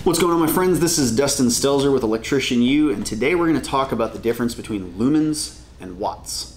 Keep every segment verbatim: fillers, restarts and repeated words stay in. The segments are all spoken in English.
What's going on, my friends? This is Dustin Stelzer with Electrician U, and today we're going to talk about the difference between lumens and watts.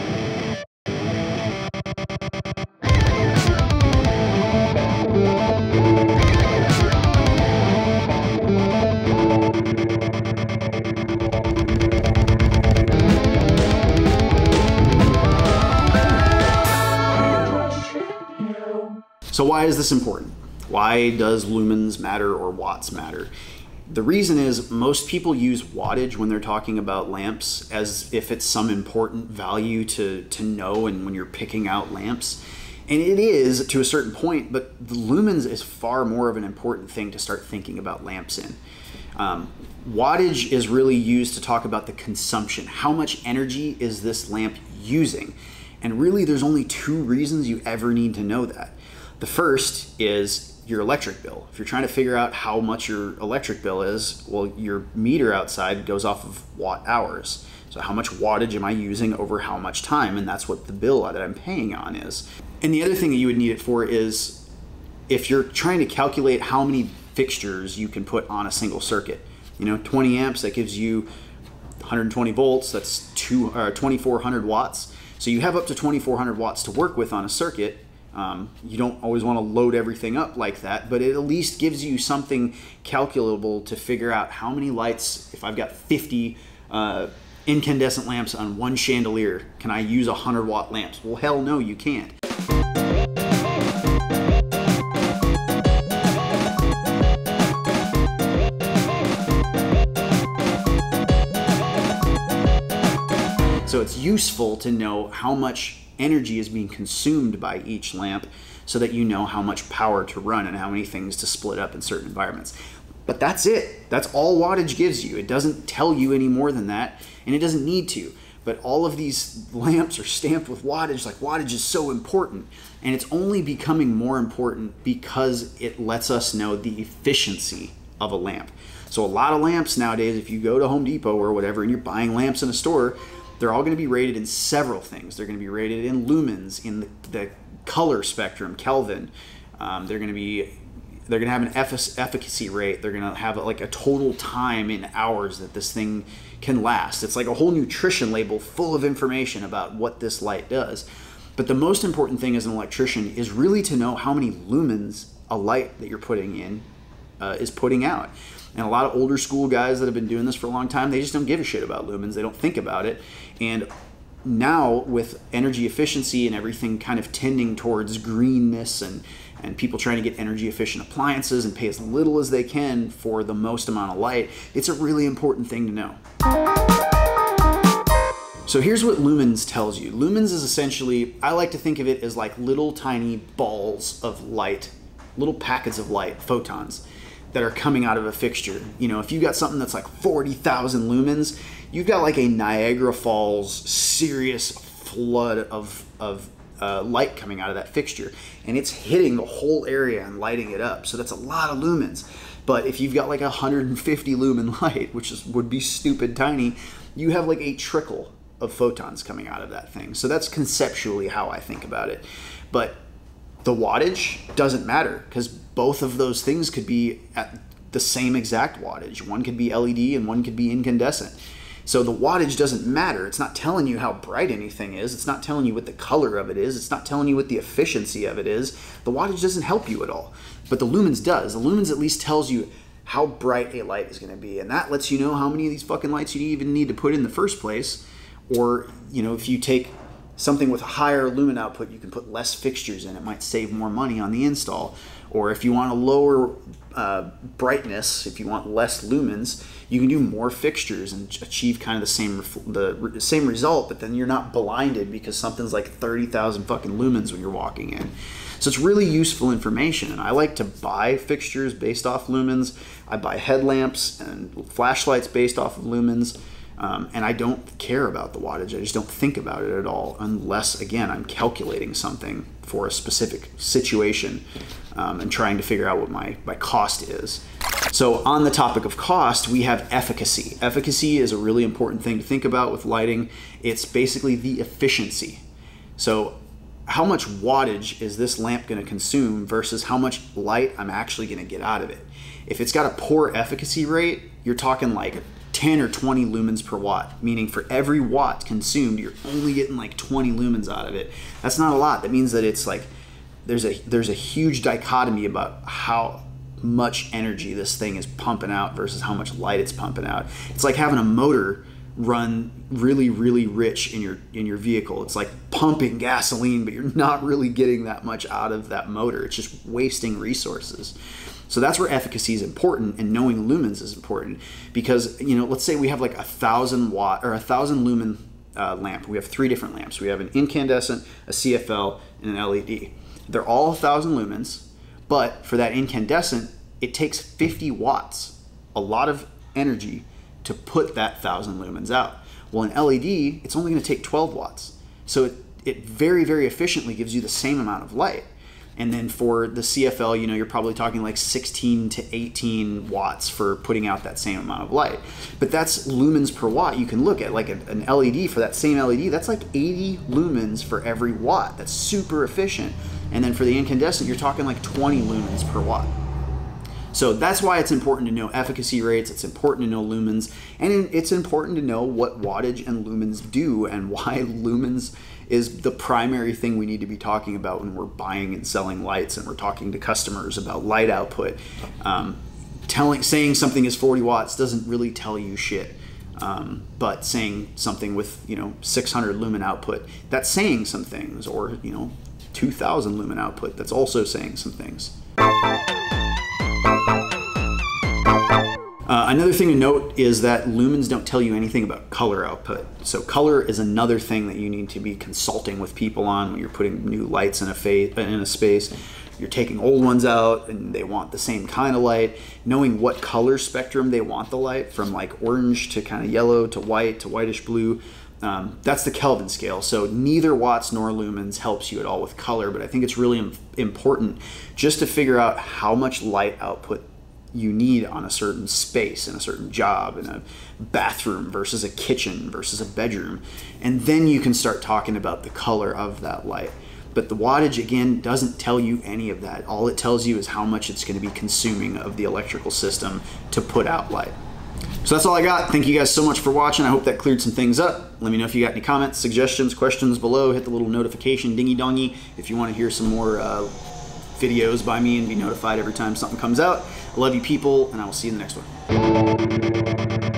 So why is this important? Why does lumens matter or watts matter? The reason is most people use wattage when they're talking about lamps as if it's some important value to, to know and when you're picking out lamps. And it is to a certain point, but the lumens is far more of an important thing to start thinking about lamps in. Um, wattage is really used to talk about the consumption. How much energy is this lamp using? And really there's only two reasons you ever need to know that. The first is your electric bill. If you're trying to figure out how much your electric bill is, well, your meter outside goes off of watt hours. So how much wattage am I using over how much time? And that's what the bill that I'm paying on is. And the other thing that you would need it for is if you're trying to calculate how many fixtures you can put on a single circuit. You know, twenty amps, that gives you one hundred twenty volts, that's two, uh, twenty-four hundred watts. So you have up to twenty-four hundred watts to work with on a circuit. Um, you don't always want to load everything up like that, but it at least gives you something calculable to figure out how many lights. If I've got fifty uh, incandescent lamps on one chandelier, can I use one hundred watt lamps? Well, hell no, you can't. So it's useful to know how much energy is being consumed by each lamp so that you know how much power to run and how many things to split up in certain environments. But that's it. That's all wattage gives you. It doesn't tell you any more than that, and it doesn't need to. But all of these lamps are stamped with wattage, like wattage is so important. And it's only becoming more important because it lets us know the efficiency of a lamp. So a lot of lamps nowadays, if you go to Home Depot or whatever and you're buying lamps in a store, they're all going to be rated in several things. They're going to be rated in lumens, in the, the color spectrum, Kelvin. Um, they're going to be, they're going to have an efficacy rate. They're going to have like a total time in hours that this thing can last. It's like a whole nutrition label full of information about what this light does. But the most important thing as an electrician is really to know how many lumens a light that you're putting in uh, is putting out. And a lot of older school guys that have been doing this for a long time, they just don't give a shit about lumens. They don't think about it. And now with energy efficiency and everything kind of tending towards greenness and, and people trying to get energy efficient appliances and pay as little as they can for the most amount of light, it's a really important thing to know. So here's what lumens tells you. Lumens is essentially, I like to think of it as like little tiny balls of light, little packets of light, photons, that are coming out of a fixture. You know, if you've got something that's like forty thousand lumens, you've got like a Niagara Falls serious flood of, of uh, light coming out of that fixture. And it's hitting the whole area and lighting it up. So that's a lot of lumens. But if you've got like a one hundred fifty lumen light, which is, would be stupid tiny, you have like a trickle of photons coming out of that thing. So that's conceptually how I think about it. But the wattage doesn't matter because both of those things could be at the same exact wattage. One could be L E D and one could be incandescent. So the wattage doesn't matter. It's not telling you how bright anything is. It's not telling you what the color of it is. It's not telling you what the efficiency of it is. The wattage doesn't help you at all. But the lumens does. The lumens at least tells you how bright a light is going to be. And that lets you know how many of these fucking lights you even need to put in the first place. Or, you know, if you take something with a higher lumen output, you can put less fixtures in. It might save more money on the install. Or if you want a lower uh, brightness, if you want less lumens, you can do more fixtures and achieve kind of the same the same result, but then you're not blinded because something's like thirty thousand fucking lumens when you're walking in. So it's really useful information, and I like to buy fixtures based off lumens. I buy headlamps and flashlights based off of lumens. Um, and I don't care about the wattage. I just don't think about it at all unless, again, I'm calculating something for a specific situation um, and trying to figure out what my, my cost is. So on the topic of cost, we have efficacy. Efficacy is a really important thing to think about with lighting. It's basically the efficiency. So how much wattage is this lamp going to consume versus how much light I'm actually going to get out of it. If it's got a poor efficacy rate, you're talking like ten or twenty lumens per watt, meaning for every watt consumed, you're only getting like twenty lumens out of it. That's not a lot. That means that it's like there's a there's a huge dichotomy about how much energy this thing is pumping out versus how much light it's pumping out. It's like having a motor run really really rich in your in your vehicle. It's like pumping gasoline, but you're not really getting that much out of that motor. It's just wasting resources. So that's where efficacy is important, and knowing lumens is important, because, you know, let's say we have like a thousand watt or a thousand lumen uh, lamp. We have three different lamps. We have an incandescent, a C F L, and an L E D. They're all a thousand lumens, but for that incandescent, it takes fifty watts, a lot of energy, to put that thousand lumens out. Well, an L E D, it's only going to take twelve watts. So it, it very, very efficiently gives you the same amount of light. And then for the C F L, you know, you're probably talking like sixteen to eighteen watts for putting out that same amount of light. But that's lumens per watt. You can look at like a, an L E D, for that same L E D, that's like eighty lumens for every watt. That's super efficient. And then for the incandescent, you're talking like twenty lumens per watt. So that's why it's important to know efficacy rates, it's important to know lumens, and it's important to know what wattage and lumens do, and why lumens is the primary thing we need to be talking about when we're buying and selling lights and we're talking to customers about light output. Um, telling, saying something is forty watts doesn't really tell you shit. Um, but saying something with, you know, six hundred lumen output, that's saying some things, or, you know, two thousand lumen output, that's also saying some things. Uh, another thing to note is that lumens don't tell you anything about color output. So color is another thing that you need to be consulting with people on when you're putting new lights in a, fa in a space. You're taking old ones out and they want the same kind of light. Knowing what color spectrum they want the light, from like orange to kind of yellow to white to whitish blue. Um, that's the Kelvin scale. So neither watts nor lumens helps you at all with color, but I think it's really im important just to figure out how much light output you need on a certain space, in a certain job, in a bathroom versus a kitchen versus a bedroom. And then you can start talking about the color of that light. But the wattage, again, doesn't tell you any of that. All it tells you is how much it's going to be consuming of the electrical system to put out light. So that's all I got. Thank you guys so much for watching. I hope that cleared some things up. Let me know if you got any comments, suggestions, questions below. Hit the little notification dingy dongy if you want to hear some more uh, videos by me and be notified every time something comes out. I love you people, and I will see you in the next one.